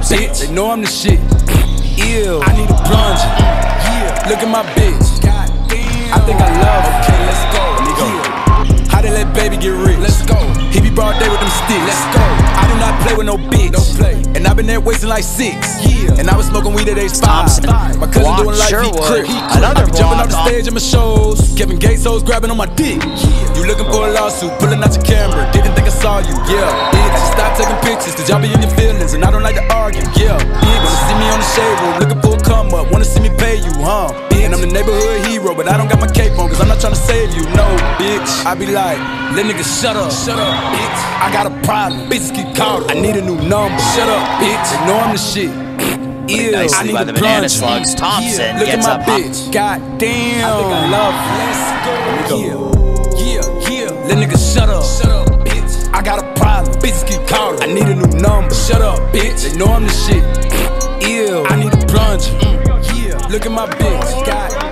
bitch. They know I'm the shit. Ew, I need a plunger. Yeah, look at my bitch. Goddamn, I think I love her. Okay, let's go. Yeah. How they let baby get rich? Let's go. He be broad day with them sticks. Let's go. I do not play with no bitch. Don't play. And I've been there wasting like 6. Yeah. And I was smoking weed at age 5. My cousin doing like Sherwood. I be jumping off the stage at my shows. Kevin Gates hoes grabbing on my dick. You looking for a lawsuit, pulling out your camera. Didn't think I saw you, yeah. Bitch, stop taking pictures, cause y'all be in your feelings. And I don't like to argue, yeah. Bitch, wanna see me on the shade room, looking for a come up. Wanna see me pay you, huh? And I'm the neighborhood hero, but I don't got my cape on, cause I'm not trying to save you, no, bitch. I be like, let niggas shut up, bitch. I got a problem, bitches keep calling. I need a new number, shut up, bitch. They know I'm the shit. Ew, Nicely I need by a the Banana plunger. Slugs. Thompson Yeah, look gets at my up. bitch. God damn, I think I love her. Let's go. Yeah. Let niggas shut up, bitch. I got a problem, bitches keep calling. I need a new number, shut up, bitch. They know I'm the shit. Ew, I need a plunger. Yeah, look at my bitch. God